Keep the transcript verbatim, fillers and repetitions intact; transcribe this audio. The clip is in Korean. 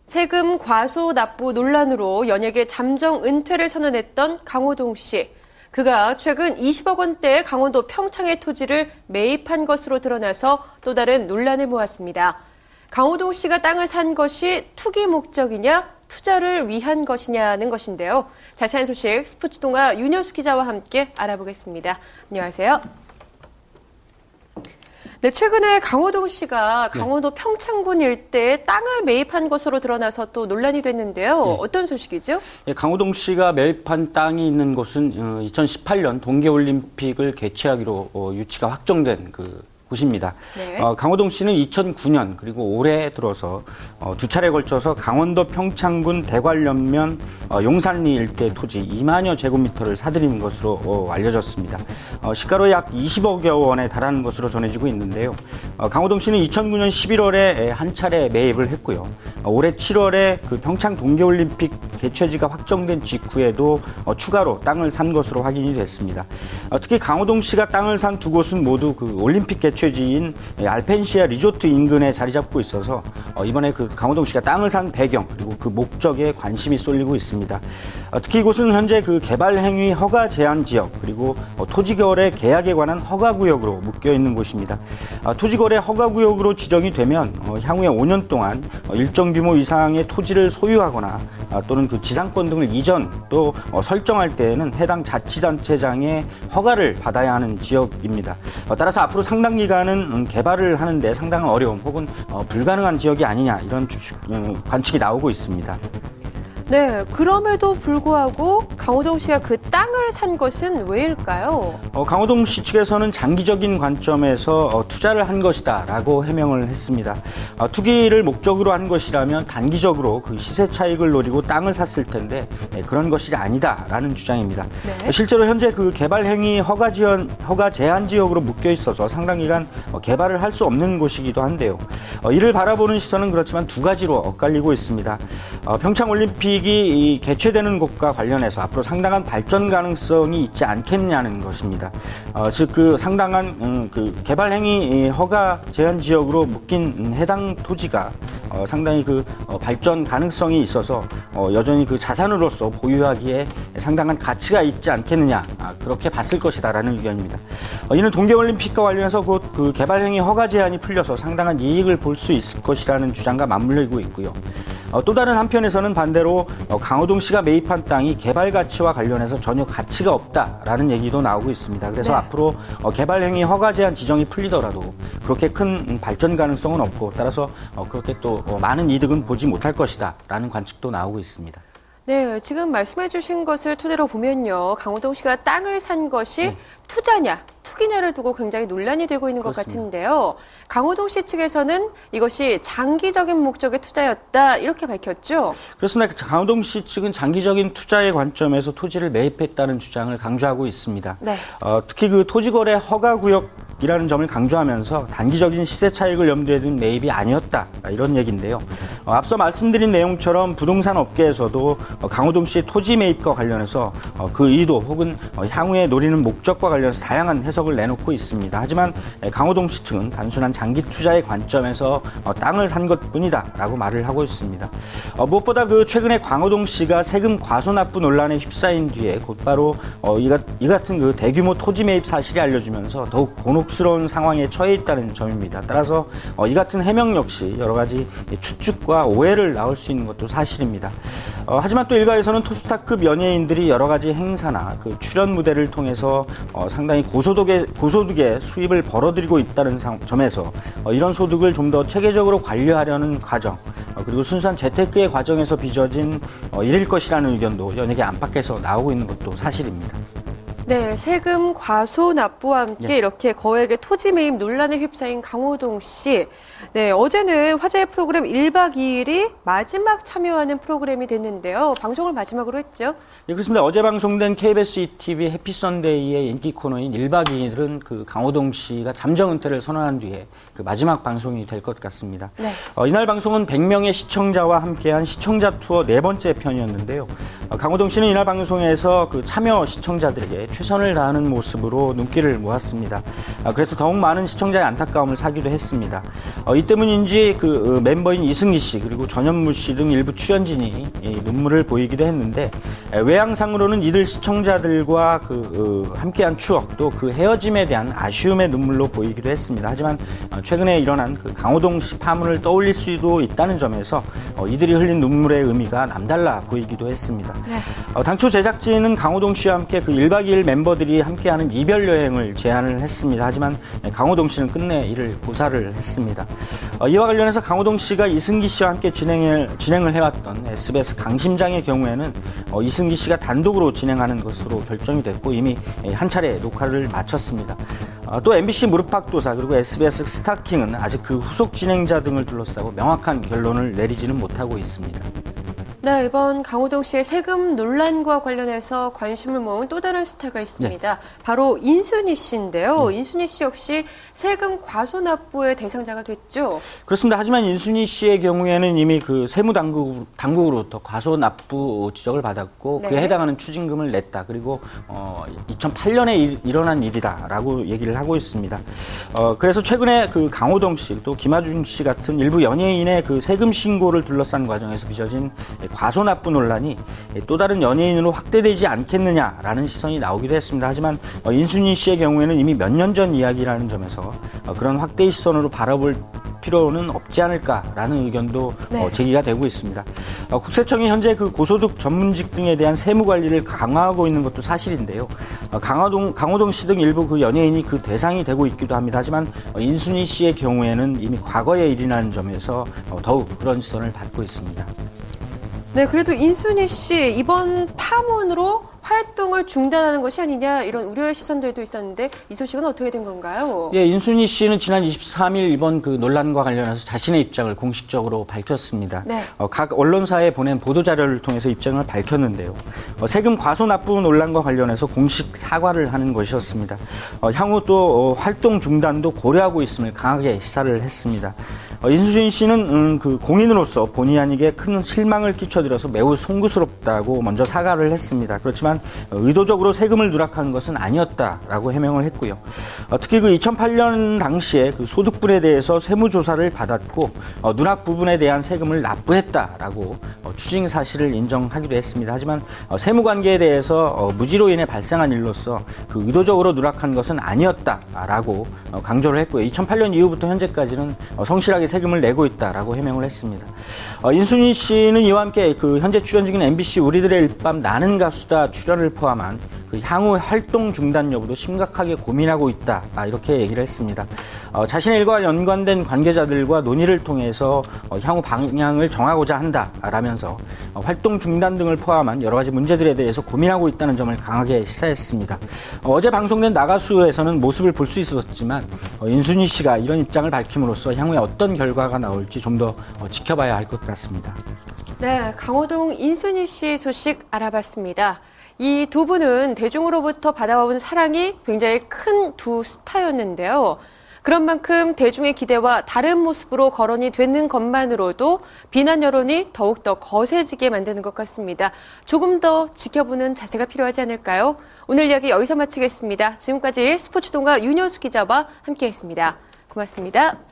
세금 과소 납부 논란으로 연예계 잠정 은퇴를 선언했던 강호동 씨. 그가 최근 이십억 원대의 강원도 평창의 토지를 매입한 것으로 드러나서 또 다른 논란을 모았습니다. 강호동 씨가 땅을 산 것이 투기 목적이냐, 투자를 위한 것이냐는 것인데요. 자세한 소식 스포츠동아 윤여수 기자와 함께 알아보겠습니다. 안녕하세요. 네, 최근에 강호동 씨가 강원도 네. 평창군 일대에 땅을 매입한 것으로 드러나서 또 논란이 됐는데요. 네. 어떤 소식이죠? 네, 강호동 씨가 매입한 땅이 있는 곳은 이천십팔 년 동계올림픽을 개최하기로 유치가 확정된 그 곳입니다. 네. 어, 강호동 씨는 이천구 년 그리고 올해 들어서 어, 두 차례에 걸쳐서 강원도 평창군 대관련면 어, 용산리 일대 토지 이만여 제곱미터를 사들인 것으로 어, 알려졌습니다. 어, 시가로 약 이십억여 원에 달하는 것으로 전해지고 있는데요. 어, 강호동 씨는 이천구 년 십일월에 한 차례 매입을 했고요. 어, 올해 칠월에 그 평창 동계올림픽 개최지가 확정된 직후에도 어, 추가로 땅을 산 것으로 확인이 됐습니다. 어, 특히 강호동 씨가 땅을 산 두 곳은 모두 그 올림픽 개최 최지인 알펜시아 리조트 인근에 자리 잡고 있어서 이번에 그 강호동 씨가 땅을 산 배경 그리고 그 목적에 관심이 쏠리고 있습니다. 특히 이곳은 현재 그 개발 행위 허가 제한 지역 그리고 토지거래 계약에 관한 허가 구역으로 묶여 있는 곳입니다. 토지거래 허가 구역으로 지정이 되면 향후에 오 년 동안 일정 규모 이상의 토지를 소유하거나 또는 그 지상권 등을 이전 또 설정할 때에는 해당 자치단체장의 허가를 받아야 하는 지역입니다. 따라서 앞으로 상당 기간은 개발을 하는데 상당한 어려움 혹은 불가능한 지역이 아니냐 이런 관측이 나오고 있습니다. 네, 그럼에도 불구하고 강호동 씨가 그 땅을 산 것은 왜일까요? 어, 강호동 씨 측에서는 장기적인 관점에서 어, 투자를 한 것이다라고 해명을 했습니다. 어, 투기를 목적으로 한 것이라면 단기적으로 그 시세 차익을 노리고 땅을 샀을 텐데 네, 그런 것이 아니다라는 주장입니다. 네. 실제로 현재 그 개발 행위 허가 지연 허가 제한 지역으로 묶여 있어서 상당 기간 어, 개발을 할 수 없는 곳이기도 한데요. 어, 이를 바라보는 시선은 그렇지만 두 가지로 엇갈리고 있습니다. 어, 평창 올림픽 이 개최되는 곳과 관련해서 앞으로 상당한 발전 가능성이 있지 않겠냐는 것입니다. 어, 즉 그 상당한 음, 그 개발 행위 허가 제한 지역으로 묶인 해당 토지가 어, 상당히 그 어, 발전 가능성이 있어서 어, 여전히 그 자산으로서 보유하기에 상당한 가치가 있지 않겠느냐 아, 그렇게 봤을 것이다라는 의견입니다. 어, 이는 동계올림픽과 관련해서 곧 그 개발 행위 허가 제한이 풀려서 상당한 이익을 볼 수 있을 것이라는 주장과 맞물리고 있고요. 어, 또 다른 한편에서는 반대로 어, 강호동 씨가 매입한 땅이 개발 가치와 관련해서 전혀 가치가 없다라는 얘기도 나오고 있습니다. 그래서 네. 앞으로 어, 개발 행위 허가 제한 지정이 풀리더라도 그렇게 큰 발전 가능성은 없고 따라서 어, 그렇게 또 어, 많은 이득은 보지 못할 것이다라는 관측도 나오고 있습니다. 네, 지금 말씀해 주신 것을 토대로 보면요. 강호동 씨가 땅을 산 것이 네. 투자냐, 투기냐를 두고 굉장히 논란이 되고 있는 그렇습니다. 것 같은데요. 강호동 씨 측에서는 이것이 장기적인 목적의 투자였다 이렇게 밝혔죠? 그렇습니다. 강호동 씨 측은 장기적인 투자의 관점에서 토지를 매입했다는 주장을 강조하고 있습니다. 네. 어, 특히 그 토지거래 허가구역 이라는 점을 강조하면서 단기적인 시세 차익을 염두에 둔 매입이 아니었다 이런 얘기인데요. 어, 앞서 말씀드린 내용처럼 부동산 업계에서도 어, 강호동 씨의 토지 매입과 관련해서 어, 그 의도 혹은 어, 향후에 노리는 목적과 관련해서 다양한 해석을 내놓고 있습니다. 하지만 에, 강호동 씨 측은 단순한 장기 투자의 관점에서 어, 땅을 산 것뿐이다라고 말을 하고 있습니다. 어, 무엇보다 그 최근에 강호동 씨가 세금 과소 납부 논란에 휩싸인 뒤에 곧바로 어, 이, 이 같은 그 대규모 토지 매입 사실이 알려지면서 더욱 곤혹 스러운 상황에 처해 있다는 점입니다. 따라서 어, 이 같은 해명 역시 여러 가지 추측과 오해를 낳을 수 있는 것도 사실입니다. 어, 하지만 또 일각에서는 톱스타급 연예인들이 여러 가지 행사나 그 출연 무대를 통해서 어, 상당히 고소득의, 고소득의 수입을 벌어들이고 있다는 상, 점에서 어, 이런 소득을 좀 더 체계적으로 관리하려는 과정 어, 그리고 순수한 재테크의 과정에서 빚어진 어, 일일 것이라는 의견도 연예계 안팎에서 나오고 있는 것도 사실입니다. 네, 세금 과소 납부와 함께 네. 이렇게 거액의 토지 매입 논란에 휩싸인 강호동 씨. 네, 어제는 화제의 프로그램 일 박 이 일이 마지막 참여하는 프로그램이 됐는데요. 방송을 마지막으로 했죠. 네, 그렇습니다. 어제 방송된 케이비에스 이티비 해피선데이의 인기 코너인 일 박 이 일은 그 강호동 씨가 잠정 은퇴를 선언한 뒤에 그 마지막 방송이 될 것 같습니다. 네. 어, 이날 방송은 백 명의 시청자와 함께한 시청자 투어 네 번째 편이었는데요. 강호동 씨는 이날 방송에서 그 참여 시청자들에게 최선을 다하는 모습으로 눈길을 모았습니다. 그래서 더욱 많은 시청자의 안타까움을 사기도 했습니다. 이 때문인지 그 멤버인 이승기 씨 그리고 전현무 씨 등 일부 출연진이 눈물을 보이기도 했는데, 외양상으로는 이들 시청자들과 그 함께한 추억 또 그 헤어짐에 대한 아쉬움의 눈물로 보이기도 했습니다. 하지만 최근에 일어난 그 강호동 씨 파문을 떠올릴 수도 있다는 점에서 이들이 흘린 눈물의 의미가 남달라 보이기도 했습니다. 네. 당초 제작진은 강호동 씨와 함께 그 일박 이일 멤버들이 함께하는 이별 여행을 제안을 했습니다. 하지만 강호동 씨는 끝내 이를 고사를 했습니다. 이와 관련해서 강호동 씨가 이승기 씨와 함께 진행을, 진행을 해왔던 에스비에스 강심장의 경우에는 이승기 씨가 단독으로 진행하는 것으로 결정이 됐고 이미 한 차례 녹화를 마쳤습니다. 또 엠비씨 무릎팍도사 그리고 에스비에스 스타킹은 아직 그 후속 진행자 등을 둘러싸고 명확한 결론을 내리지는 못하고 있습니다. 네, 이번 강호동 씨의 세금 논란과 관련해서 관심을 모은 또 다른 스타가 있습니다. 네. 바로 인순이 씨인데요. 네. 인순이 씨 역시 세금 과소납부의 대상자가 됐죠. 그렇습니다. 하지만 인순이 씨의 경우에는 이미 그 세무당국, 당국으로부터 과소납부 지적을 받았고 네. 그에 해당하는 추징금을 냈다. 그리고 어, 이천팔 년에 일, 일어난 일이다라고 얘기를 하고 있습니다. 어, 그래서 최근에 그 강호동 씨 또 김하중 씨 같은 일부 연예인의 그 세금 신고를 둘러싼 과정에서 빚어진 과소납부 논란이 또 다른 연예인으로 확대되지 않겠느냐라는 시선이 나오기도 했습니다. 하지만 인순이 씨의 경우에는 이미 몇 년 전 이야기라는 점에서 그런 확대의 시선으로 바라볼 필요는 없지 않을까라는 의견도 네. 제기가 되고 있습니다. 국세청이 현재 그 고소득 전문직 등에 대한 세무 관리를 강화하고 있는 것도 사실인데요. 강호동, 강호동 씨 등 일부 그 연예인이 그 대상이 되고 있기도 합니다. 하지만 인순이 씨의 경우에는 이미 과거의 일이라는 점에서 더욱 그런 시선을 받고 있습니다. 네, 그래도 인순이 씨 이번 파문으로 활동을 중단하는 것이 아니냐 이런 우려의 시선들도 있었는데 이 소식은 어떻게 된 건가요? 예, 인순이 씨는 지난 이십삼 일 이번 그 논란과 관련해서 자신의 입장을 공식적으로 밝혔습니다. 네. 어, 각 언론사에 보낸 보도자료를 통해서 입장을 밝혔는데요. 어, 세금 과소납부 논란과 관련해서 공식 사과를 하는 것이었습니다. 어, 향후 또 어, 활동 중단도 고려하고 있음을 강하게 시사를 했습니다. 어, 인순이 씨는 음, 그 공인으로서 본의 아니게 큰 실망을 끼쳐드려서 매우 송구스럽다고 먼저 사과를 했습니다. 그렇지만 의도적으로 세금을 누락한 것은 아니었다라고 해명을 했고요. 특히 그 이천팔 년 당시에 그 소득분에 대해서 세무조사를 받았고 누락 부분에 대한 세금을 납부했다라고 추징 사실을 인정하기도 했습니다. 하지만 세무관계에 대해서 무지로 인해 발생한 일로서 그 의도적으로 누락한 것은 아니었다라고 강조를 했고요. 이천팔 년 이후부터 현재까지는 성실하게 세금을 내고 있다라고 해명을 했습니다. 인순이 씨는 이와 함께 그 현재 출연 중인 엠비씨 우리들의 일밤 나는 가수다 출연을 포함한 그 향후 활동 중단 여부도 심각하게 고민하고 있다. 아, 이렇게 얘기를 했습니다. 어, 자신의 일과 연관된 관계자들과 논의를 통해서 어, 향후 방향을 정하고자 한다라면서 어, 활동 중단 등을 포함한 여러 가지 문제들에 대해서 고민하고 있다는 점을 강하게 시사했습니다. 어, 어제 방송된 나가수에서는 모습을 볼 수 있었지만 어, 인순이 씨가 이런 입장을 밝힘으로써 향후에 어떤 결과가 나올지 좀 더 어, 지켜봐야 할 것 같습니다. 네, 강호동 인순이 씨 소식 알아봤습니다. 이 두 분은 대중으로부터 받아온 사랑이 굉장히 큰 두 스타였는데요. 그런 만큼 대중의 기대와 다른 모습으로 거론이 되는 것만으로도 비난 여론이 더욱더 거세지게 만드는 것 같습니다. 조금 더 지켜보는 자세가 필요하지 않을까요? 오늘 이야기 여기서 마치겠습니다. 지금까지 스포츠동가 윤여수 기자와 함께했습니다. 고맙습니다.